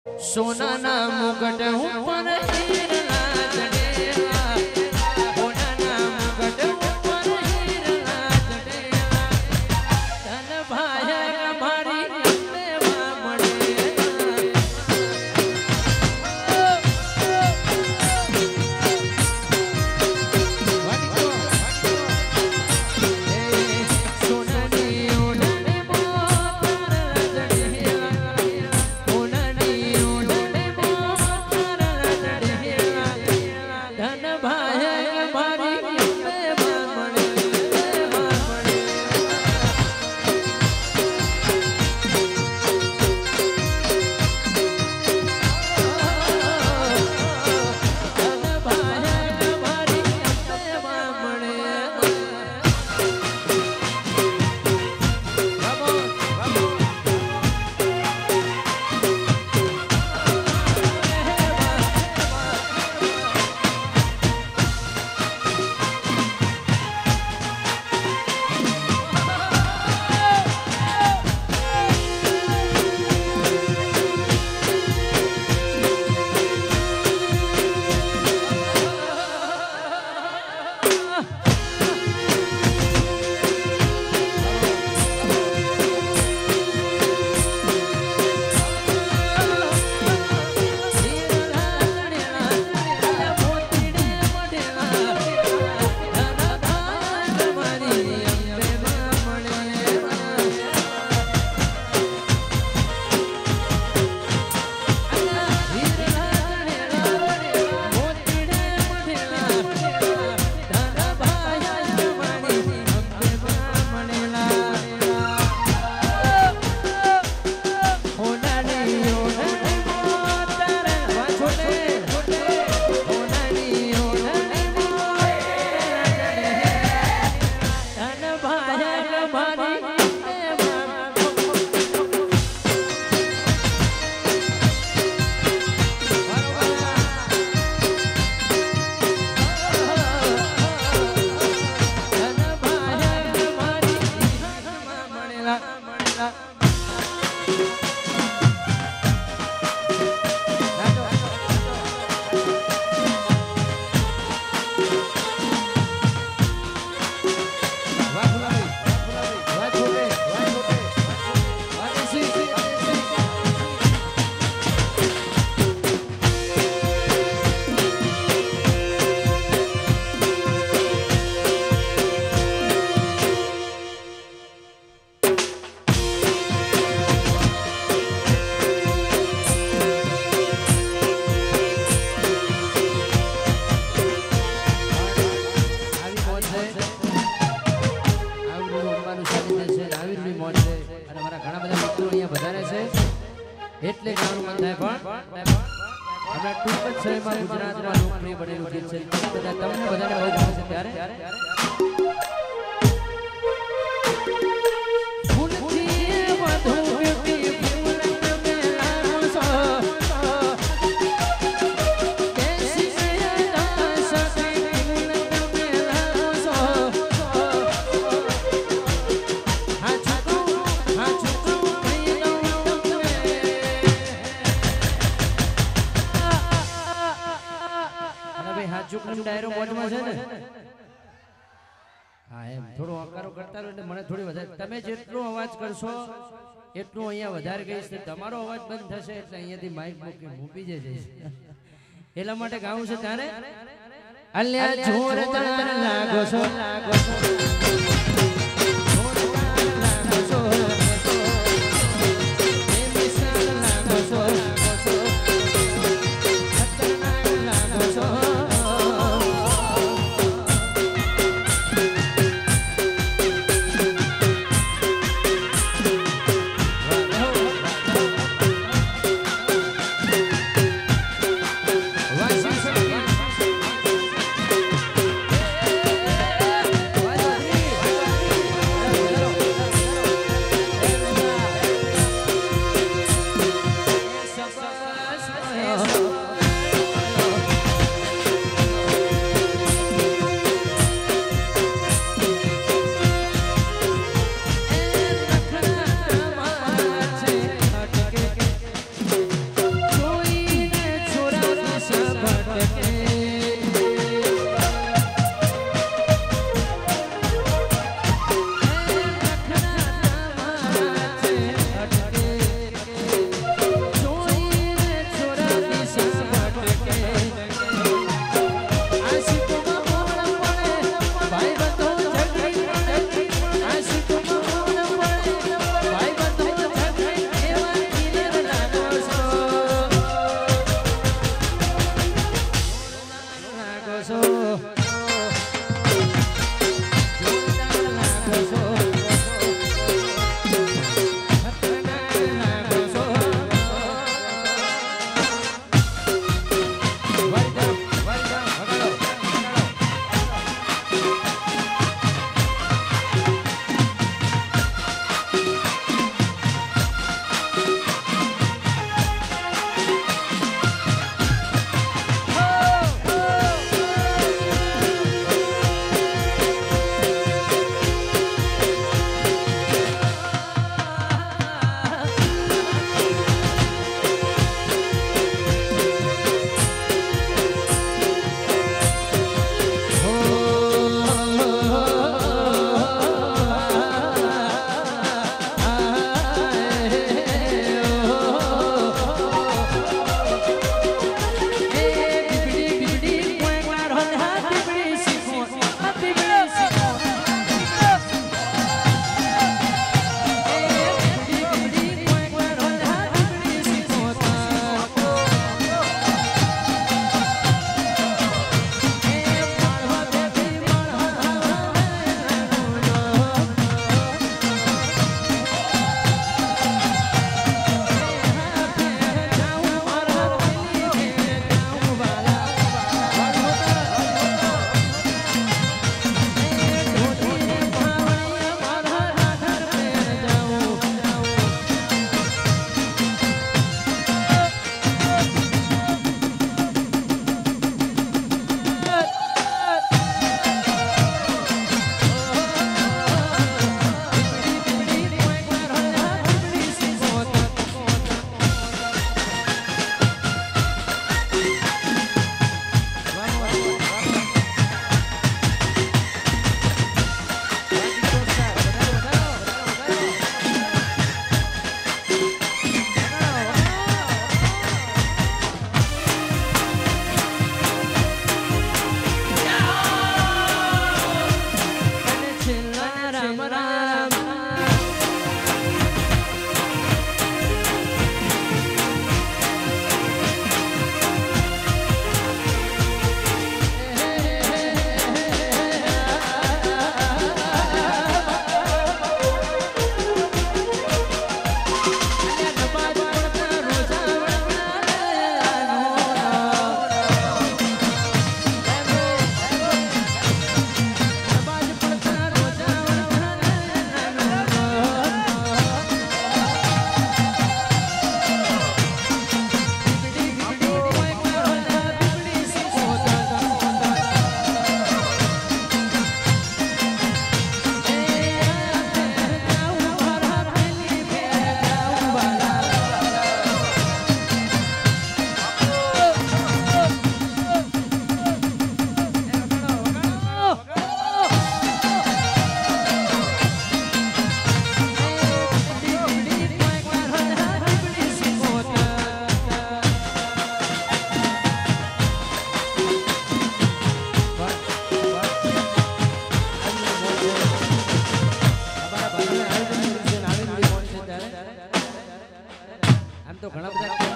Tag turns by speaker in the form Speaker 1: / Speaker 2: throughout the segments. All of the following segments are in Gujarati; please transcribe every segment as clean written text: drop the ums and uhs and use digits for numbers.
Speaker 1: सोना ना मुगट ऊपर हीरा चढ़ेला सोना ना मुगट ऊपर हीरा चढ़ेला धन भाया हमारी देवा એટલે ગાવાનું મન થાય પણ આપણે ટૂંક જ સમયમાં ગુજરાતમાં લોકપ્રિય બનેલું ગીત છે તમને બધાને બહુ ગમે છે ત્યારે ડાયરો મોજમાં છે ને હા એમ થોડો હકારો કરતા રહો એટલે મને થોડી વધારે તમે જેટલો અવાજ કરશો એટલું અહીંયા વધારે ગઈશ ને તમારો અવાજ બંધ થશે એટલે અહીંયાથી માઇક મૂકી મૂકી જઈશ એટલા માટે ગાવું છે તારે અલ્યા જોરદાર લાગો છો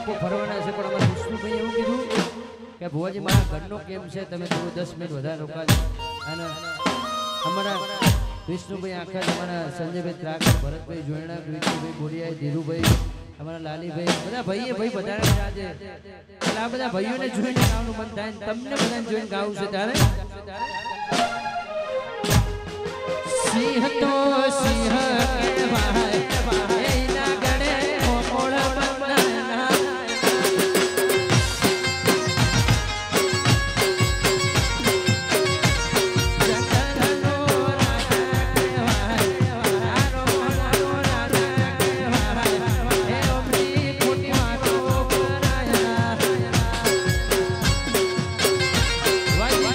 Speaker 1: કેમ્પો ફરવાના છે પણ અમારા વિષ્ણુભાઈ એવું કીધું કે ભુવાજી મારા ઘરનો કેમ્પ છે તમે થોડું 10 મિનિટ વધારે રોકાજો અને અમારા વિષ્ણુભાઈ આખા અમારા સંજયભાઈ ત્રાકર ભરતભાઈ જોયણા વિષ્ણુભાઈ બોરિયા ધીરુભાઈ અમારા લાલીભાઈ બધા ભાઈએ ભાઈ વધારે આજે એટલે આ બધા ભાઈઓને જોઈને ગાવાનું મન થાય તમને બધાને જોઈને ગાવું છે ત્યારે સિંહ તો સિંહ કહેવાય એના ગળે મોળ બંધના જગતનો રાજા કહેવાય આરો રાજા કહેવાય હે ઓમની ખોટી વાતો કરાયા વાય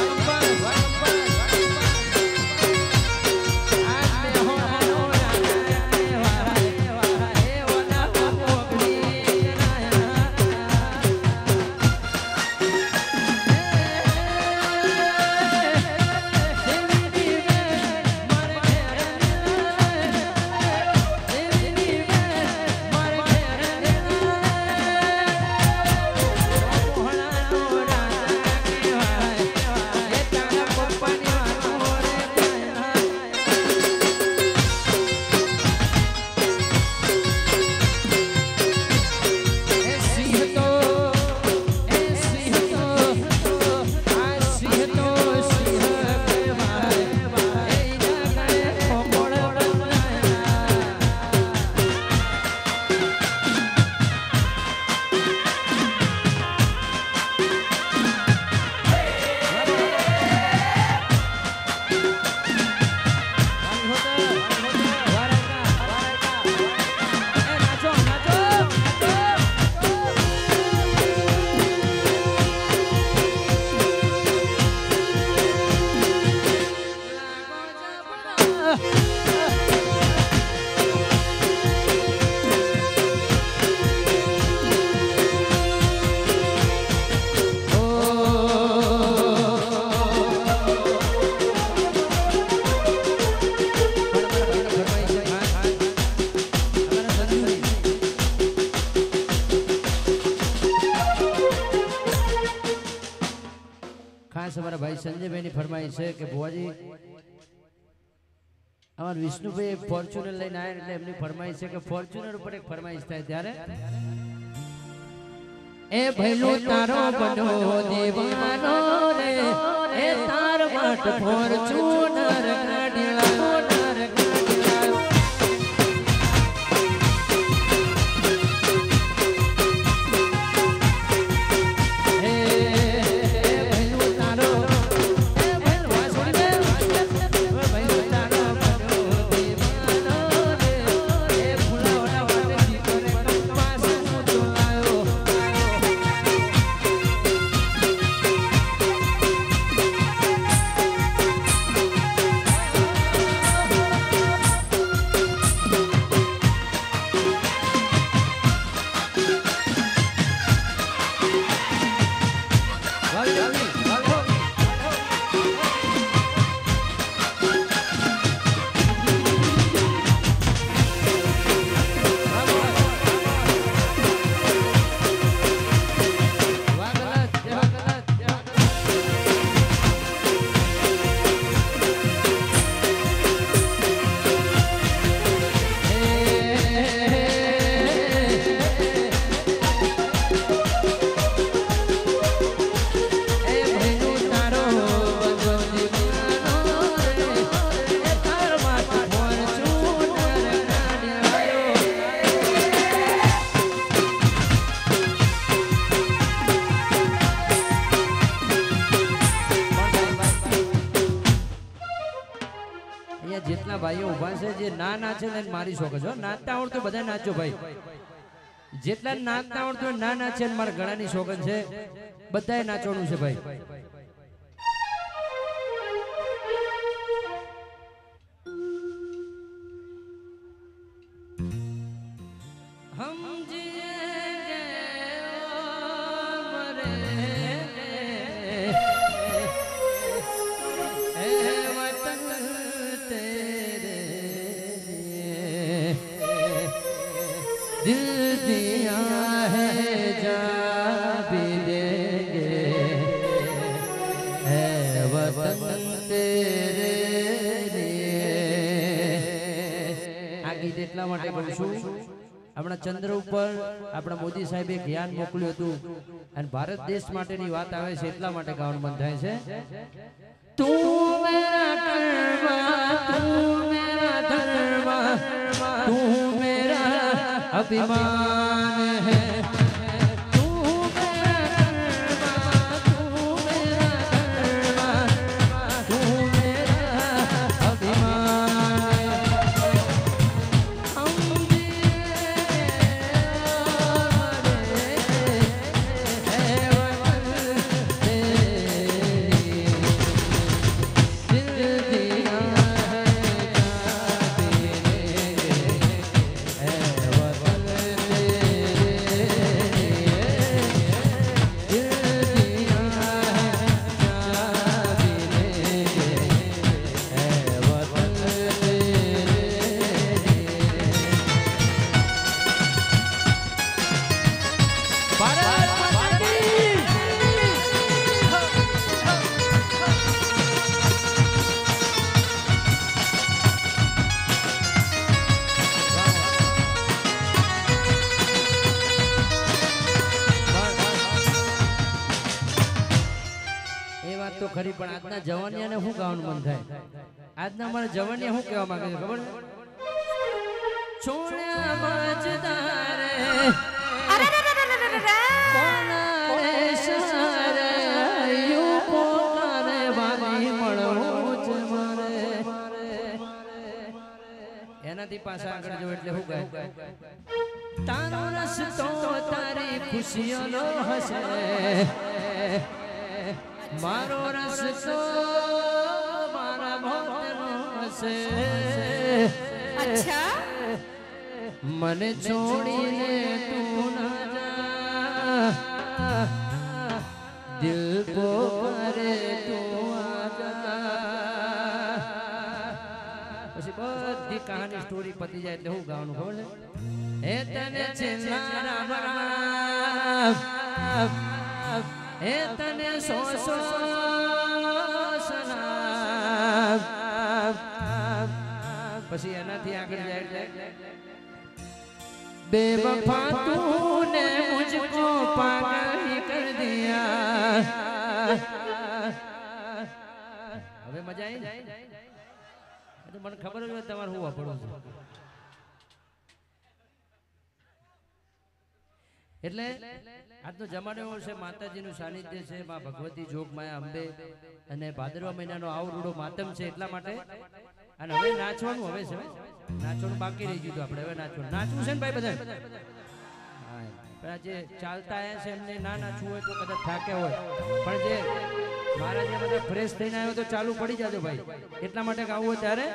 Speaker 1: ખાસ અમારા ભાઈ સંજયભાઈની ફરમાઈશ છે કે ભુવાજી અમાર વિષ્ણુભાઈ ફોર્ચ્યુનર લઈને આવ્યા એટલે એમની ફરમાઈશ છે કે ફોર્ચ્યુનર ઉપર એક ફરમાઈશ થાય ત્યારે એ ભૈલું તારો બનો દેવાનો રે એ તાર વાટ ફોર્ચ્યુનર કાઢ્યા જેટલા ભાઈઓ ઉભા છે જે ના નાચે ને મારી શકો છો નાચતા આવડતું બધા નાચો ભાઈ જેટલા નાચતા આવડતું ના નાચે મારા ગળાની શોગન છે બધાએ નાચવાનું છે ભાઈ दिल दिया है એટલા માટે કહું છું આપણા ચંદ્ર ઉપર આપણા મોદી સાહેબે જ્ઞાન મોકલ્યું હતું અને ભારત દેશ માટેની વાત આવે છે એટલા માટે ગાવાનું મન થાય છે તું મેરા ધર્મ તું મેરા અભિમાન હૈ ખરી પણ આજના જવાનિયાને શું ગાવાનું મન થાય આજના અમારા જવાનિયા શું કહેવા માંગે છે ખબર છોડ્યા મજદારે કોનારે સારે યુ પોતાને વાલી મળવું જ મારે એનાથી પાછા આગળ જો એટલે શું ગાય તારો રસ્તો તારી ખુશીઓનો હશે मारो रस्तो मारा भक्तनो हसे
Speaker 2: अच्छा
Speaker 1: मने छोड़ीने तू ना जा दिल को करे तू आजा પછી બધી કહાની સ્ટોરી પતી જાય એટલે હું ગાવાનું ખબર છે એ તને છેલ્લા રામ એ તને સો પછી એનાથી આગળ જાય बेवफा तूने मुझको पागल कर दिया હવે મજા આવી તો મને ખબર જ હોય તમારે હું વાપરવું છે એટલે આજનો જમાનો એવો છે માતાજીનું સાનિધ્ય છે માં ભગવતી જોગ માયા અંબે અને ભાદરવા મહિનાનો આવરૂડો માતમ છે એટલા માટે અને હવે નાચવાનું હવે છે નાચવાનું બાકી રહી ગયું આપણે હવે નાચવાનું નાચવું છે ને ભાઈ બધા પણ જે ચાલતા આયા છે એમને ના નાચવું હોય તો કદાચ થાક્યા હોય પણ જે મારા જે બધા ફ્રેશ થઈને આવ્યો તો ચાલુ પડી જાજો ભાઈ એટલા માટે ગાવું હોય ત્યારે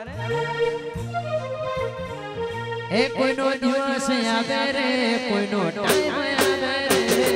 Speaker 1: એ કોઈનો દિવસ આવે રે કોઈનો ટાઈમ આવે રે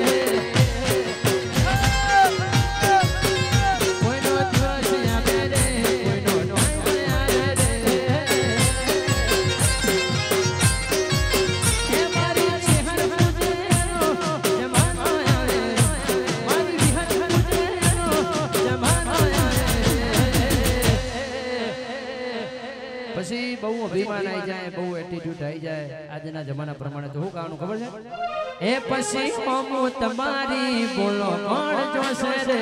Speaker 1: પછી બહુ અભિમાન આવી જાય બહુ એટીટ્યુડ આવી જાય આજના જમાના પ્રમાણે તો શું કહેવાનું ખબર છે એ પછી કોમો તમારી બોલો કોણ જોશે રે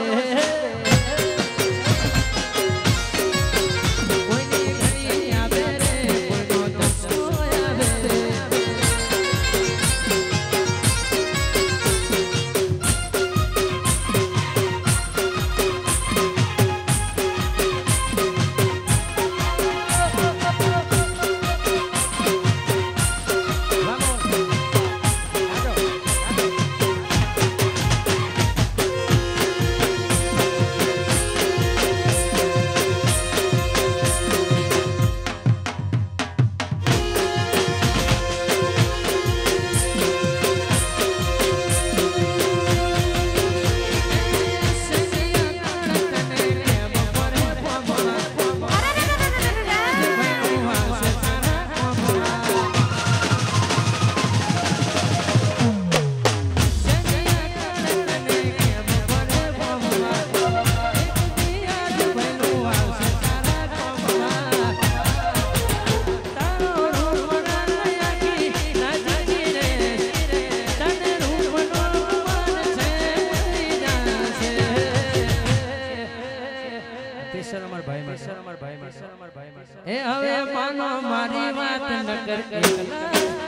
Speaker 1: માનો મારી વાત ન કર એકલા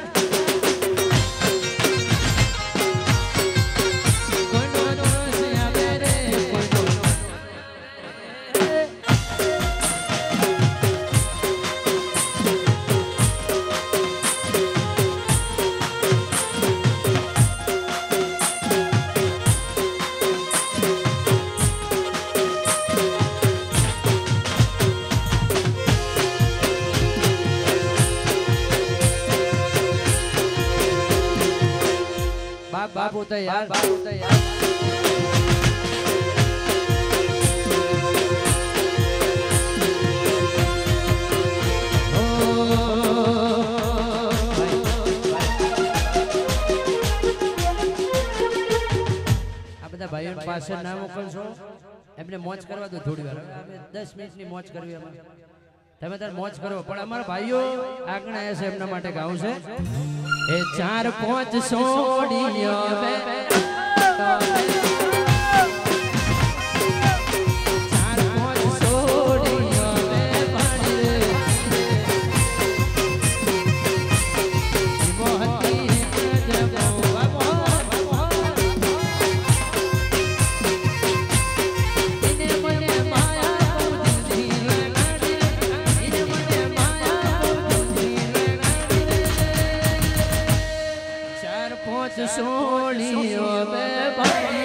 Speaker 1: बाप होता है यार बाप होता है यार આ બધા ભાઈઓ પાસે ના મોકલશો એમને મોજ કરવા દો થોડી વાર 10 મિનિટની મોજ કરવી અમારે તમે તાર મોજ કરો પણ અમારા ભાઈઓ આગળ આવ્યા છે એમના માટે ગાવું છે ए 4-5 सोडियो में 4-5 सोडियो में पानी मोहती जब इने मने माया बुद्धि लगाड़ी इने मने माया बुद्धि लगाड़ी 4-5 सोनियो में भाई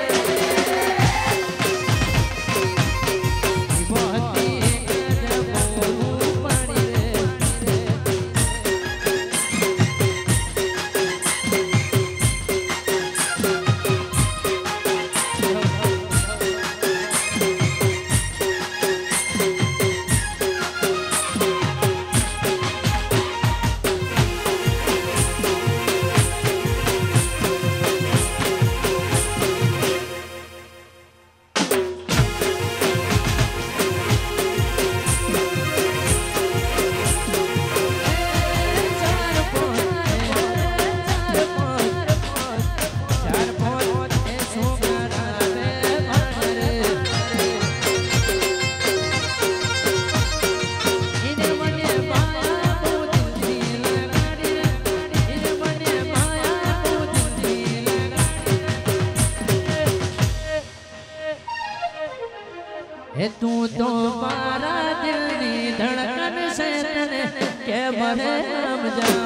Speaker 1: तू तो मारा दिल नी धड़कन से तने के मरे हम जाऊं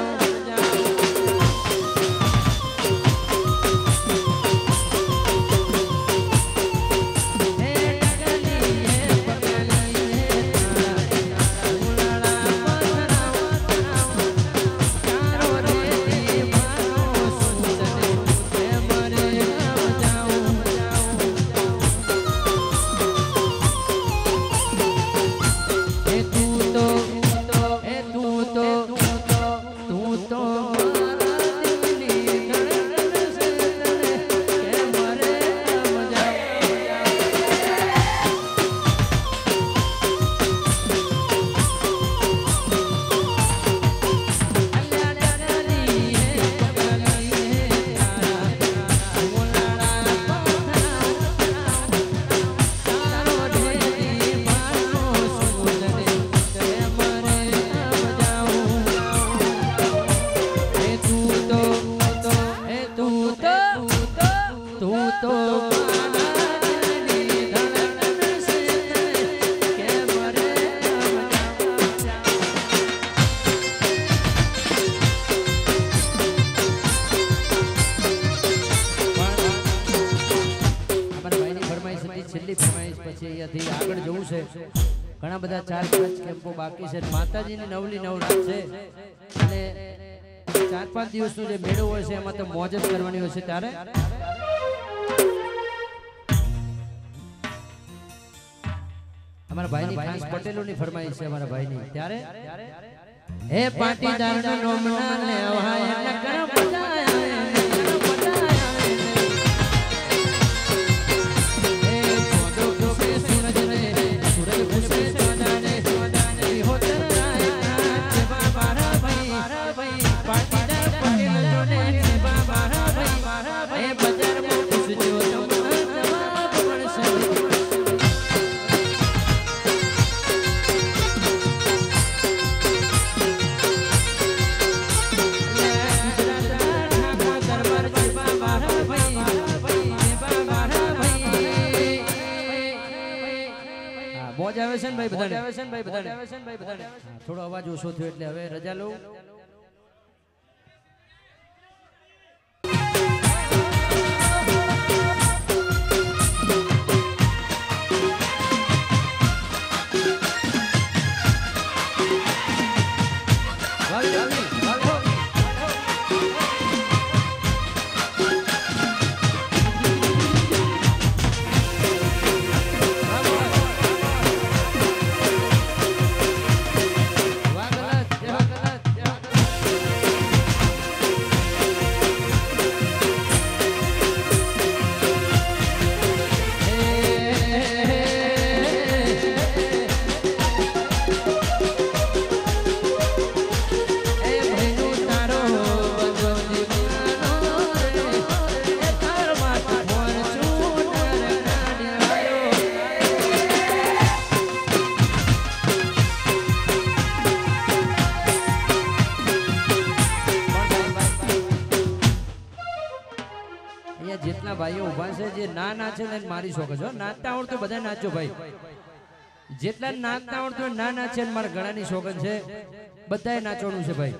Speaker 1: ઘણા બધા 4-5 કેમ્પો બાકી છે માતાજીની નવલી નવરાત છે અને 4-5 દિવસનો જે મેળો હોય છે એમાં તો મોજ જ કરવાની હોય છે ત્યારે અમારા ભાઈની ખાસ પટેલોની ફરમાઈશ છે અમારા ભાઈની ત્યારે હે પાટીદારનો નોમના લેવાય નકર બજાયા મોજ આવે છે ને ભાઈ બધાને થોડો અવાજ ઓછો થયો એટલે હવે રજા લઉં જેટલા ભાઈઓ ઉભા છે જે ના નાચે ને મારી શોખ છે નાચતા આવડતું બધા નાચો ભાઈ જેટલા નાચતા આવડતું ના નાચે મારા ગળાની શોખ છે બધાએ નાચવાનું છે ભાઈ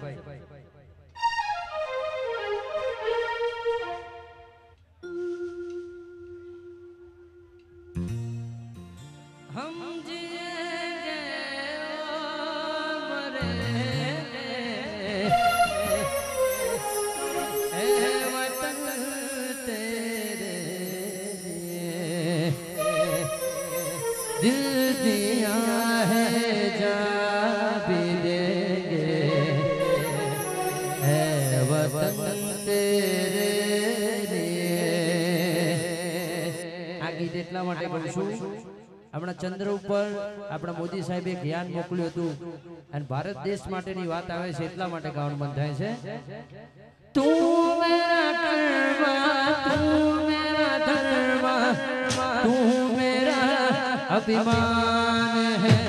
Speaker 1: दिल दिया है जा भी देंगे है वतन तेरे लिए આ ગીત એટલા માટે ગાઉં છું આપણા ચંદ્ર ઉપર આપણા મોદી સાહેબે જ્ઞાન મોકલ્યું હતું અને ભારત દેશ માટેની વાત આવે છે એટલા માટે ગાવાનું મન થાય છે તું મેરા કર્મા તું મેરા ધર્મા તું मेरा अभिमान है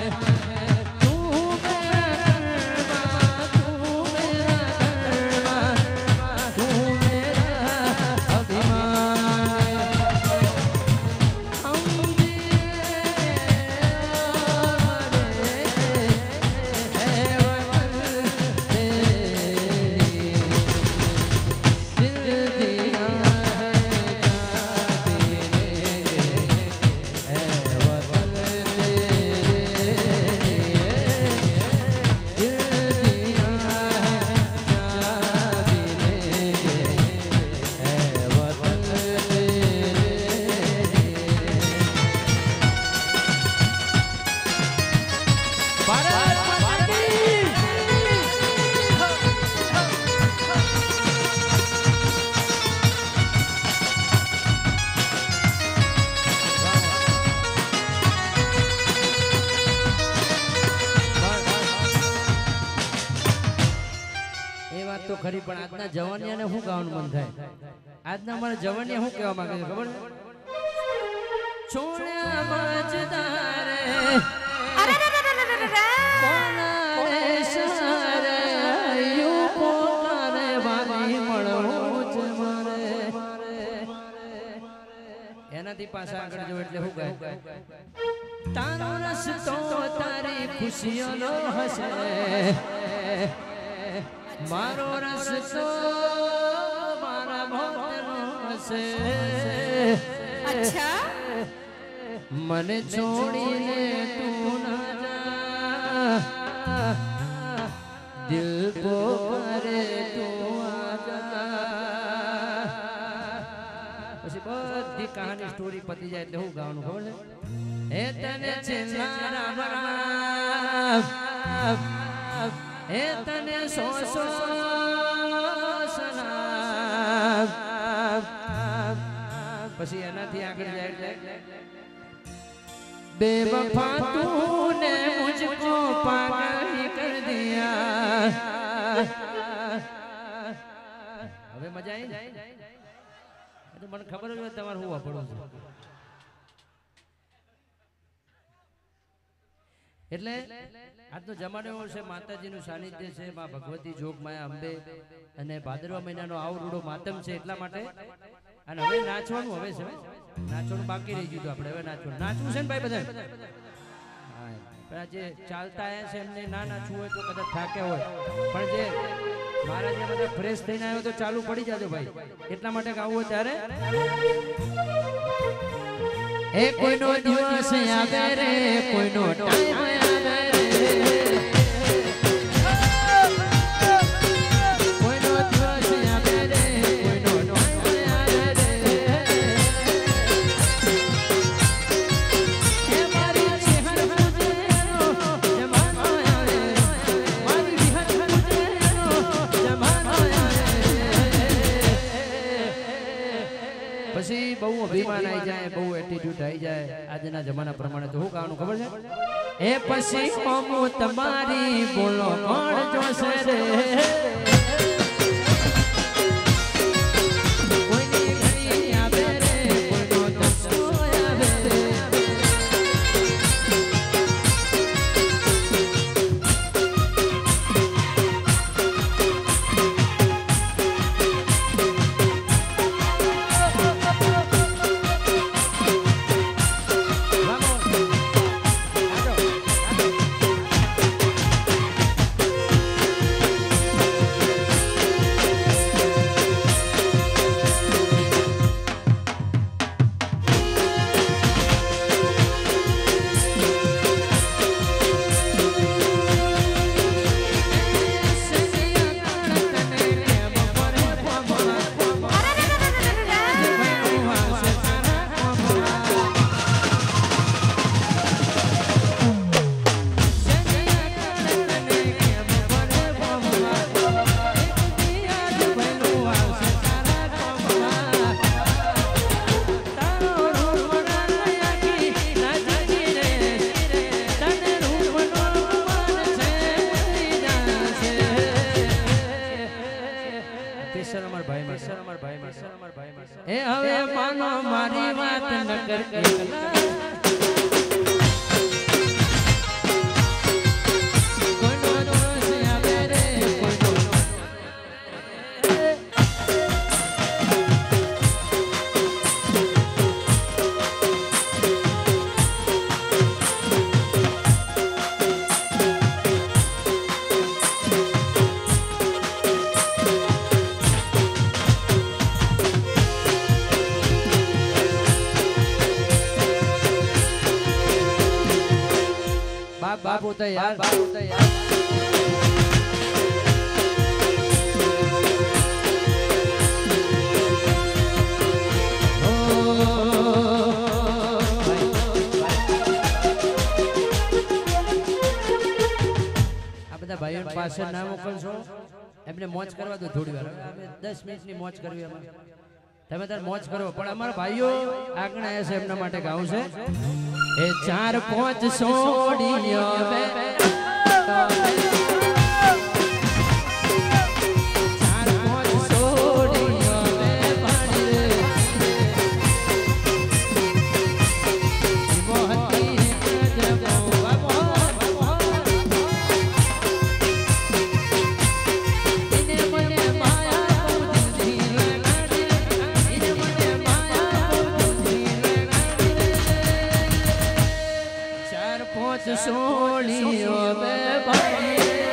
Speaker 1: તો ખરી પણ આજના જવાનિયાને શું ગાવાનું મન થાય આજના અમારા જવાનિયા શું કહેવા માંગે છે ખબર છોડ્યા મજદારે કોના સારે યુ પોતાને વાલી મળવું છે મારે એનાથી પાછા આગળ જો એટલે શું ગાય તારો રસ્તો તારી ખુશીઓનો હશે मारो रस्तो मारा मोतनो हसे अच्छा मन छोड़ीने तू ना जा दिल को करे तू आजा પછી બધી કહાની સ્ટોરી પતી જાય એટલે હું ગાવાનું ખબર છે એ તને છેલ્લા રામ રામ એ તને સો સો સલામ પછી એનાથી આગળ જાય बेवफा तूने मुझको पागल कर दिया હવે મજા આવી તો મને ખબર હોય તમારે હું વાપરવું છે એટલે આજનો જમાનો એવો છે માતાજીનું સાનિધ્ય છે માં ભગવતી જોગમાયા અંબે અને ભાદરવા મહિનાનો આવરૂડો માતમ છે એટલા માટે અને હવે નાચવાનું હવે છે નાચવાનું બાકી રહી ગયું આપણે હવે નાચવાનું છે ને ભાઈ બધા પણ જે ચાલતા આવ્યા છે એમને ના નાચવું હોય તો કદાચ થાકે હોય, પણ જે મારા જે બધા ફ્રેશ થઈને આવ્યો તો ચાલુ પડી જાજો ભાઈ, એટલા માટે ગાવું હોય ત્યારે એ કોઈનો દિવસ આવે રે, કોઈનો ટાઈમ આવે રે, કોઈનો દિવસ આવે રે, કોઈનો ટાઈમ આવે રે, એ મારી શહેર પૂજેનો જમાનો આવે, મારી વિહત પૂજેનો જમાનો આવે, પછી બહુ અભિમાન આવી જાય, બહુ એટીટ્યુડ આવી જાય આજના જમાના પ્રમાણે, તો શું કહેવાનું ખબર છે? એ પછી કોમો તમારી બોલો કોણ જોશે રે, કોઈની ઘડી આવે રે, કોઈનો દસો આવે રે, એ હવે માનો મારી વાત ન કરતી, કોઈનો દોષ આવે રે, કોઈનો बाप होता है यार, बाप होता है यार। આ બધા ભાઈઓ પાસે ના મોકલશો, એમને મોજ કરવા દો થોડી વાર, 10 મિનિટની મોજ કરવી અમારે, તમે તાર મોજ કરો, પણ અમારા ભાઈઓ આગળ આવ્યા છે એમના માટે ગાવું છે। એ 4-5 સોડીઓ બે 4-5 સોડીઓ બે પાણી મોહતી જબો બાબો ઇને મને માયા દિલ લગાડી, ઇને મને માયા દિલ લગાડી, 4-5 સોડીઓ બે પાણી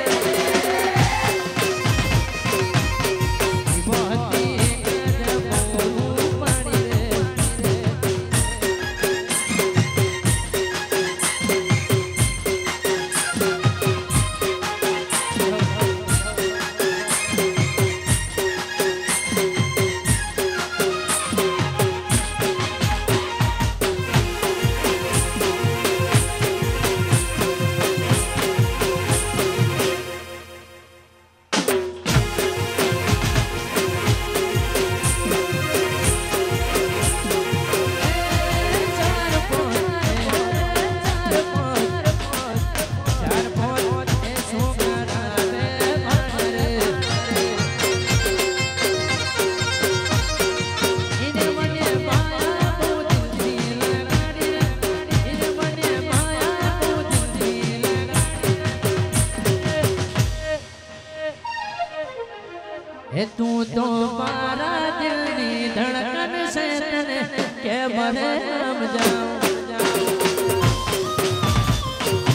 Speaker 1: हे तू तो मारा दिल नी धड़कन से तने के मरे हम जाऊं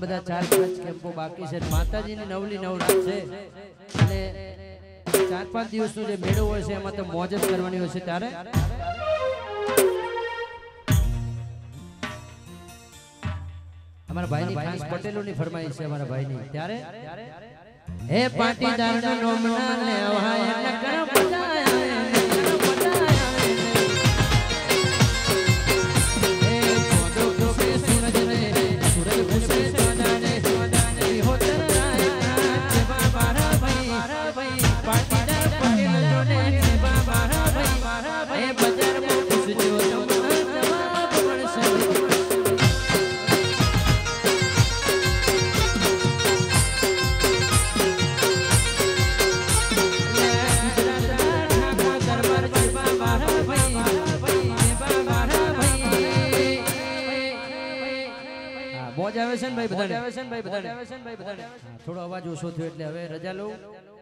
Speaker 1: બધા 4-5 કેમ્પો બાકી છે માતાજીની નવલી નવરાત છે અને 4-5 દિવસનો જે મેળો હોય છે એમાં તો મોજ જ કરવાની હોય છે ત્યારે અમારા ભાઈની ખાસ પટેલોની ફરમાઈશ છે અમારા ભાઈની ત્યારે હે પાટીદારના નોમના લેવાય નકર બતાયા મોજ આવે છે ને ભાઈ બધાને થોડો અવાજ ઓછો થયો એટલે હવે રજા લઉં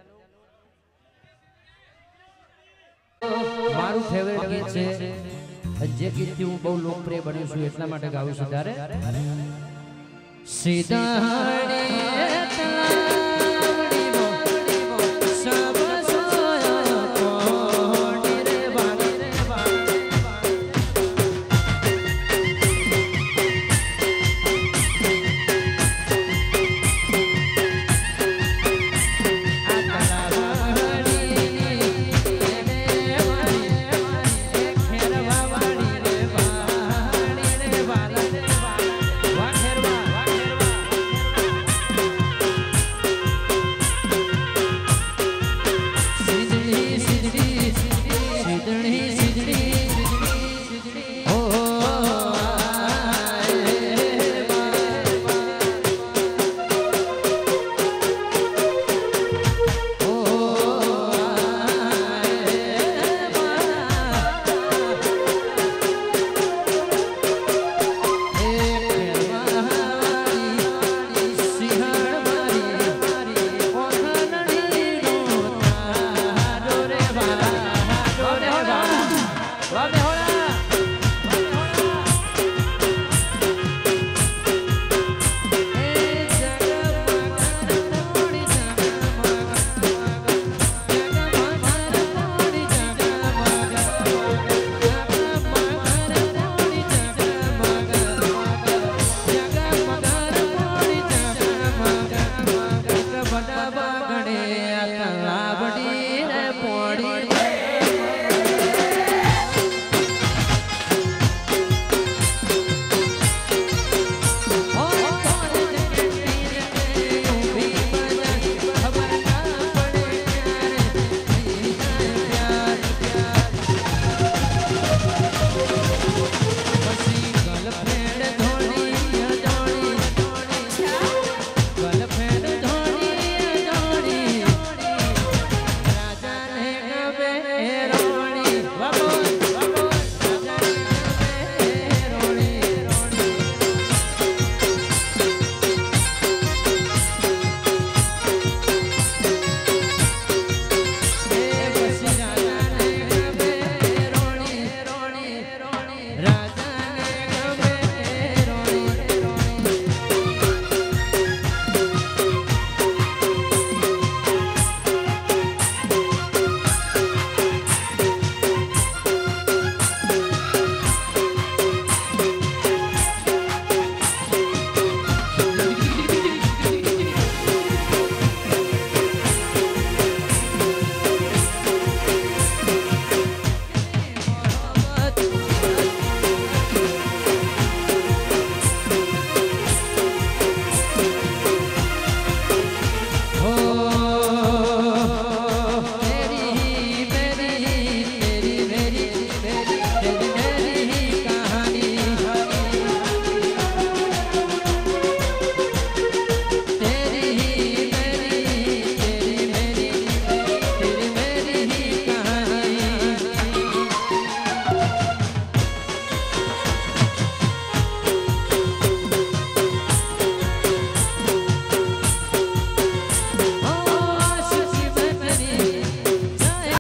Speaker 1: મારું ફેવરેટ ગીત છે જે ગીતથી હું બહુ લોકપ્રિય બન્યો છું એટલા માટે ગાઉં છું ત્યારે